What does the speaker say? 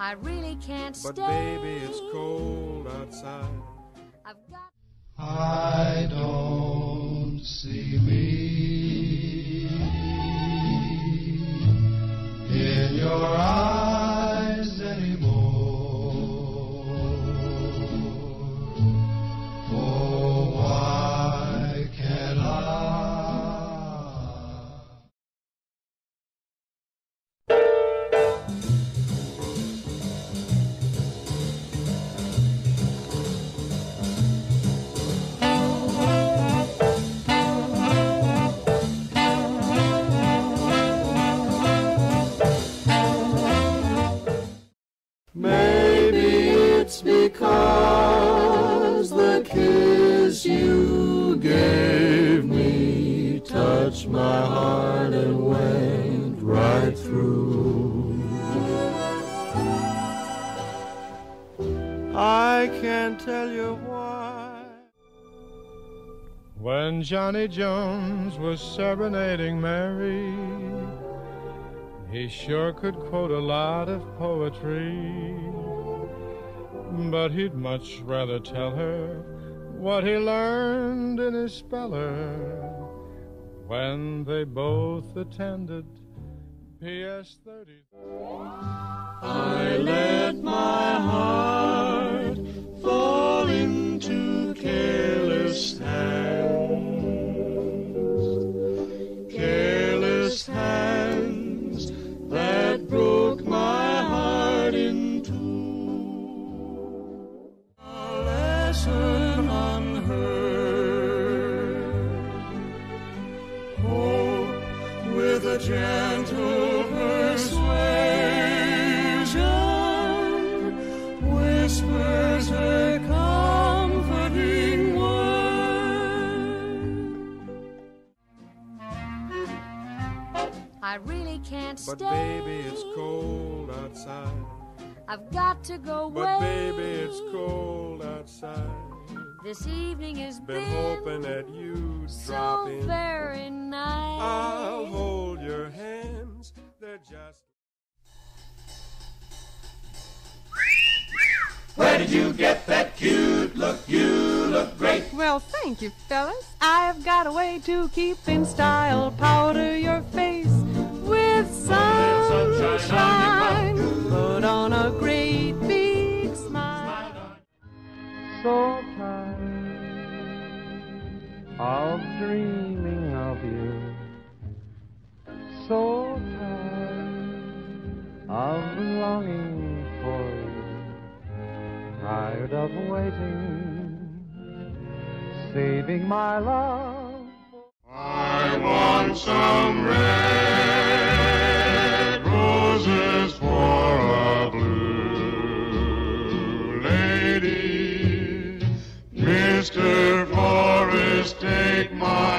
I really can't stay. But baby, it's cold outside. I've got... I don't see me in your eyes anymore. Oh, why can't I? Maybe it's because the kiss you gave me touched my heart and went right through. I can't tell you why. When Johnny Jones was serenading Mary, he sure could quote a lot of poetry, but he'd much rather tell her what he learned in his speller when they both attended PS 30. I let my heart fall into careless hands, careless hands that broke my heart in two. A lesson unheard, hope with a gentle persuasion whispers her comforting word. I really can't stay. But baby, it's cold outside. I've got to go away. But baby, it's cold outside. This evening has Been hoping that you'd drop so in. very nice. I'll hold your hands. They're just... Where did you get that cute look? You look great. Well, thank you, fellas. I've got a way to keep in style. Powder your face with sunshine. Put on a great big smile. So tired of dreaming of you. So tired of longing for you. Tired of waiting, saving my love. I want some red roses for a blue lady. Mr. Forrest, take my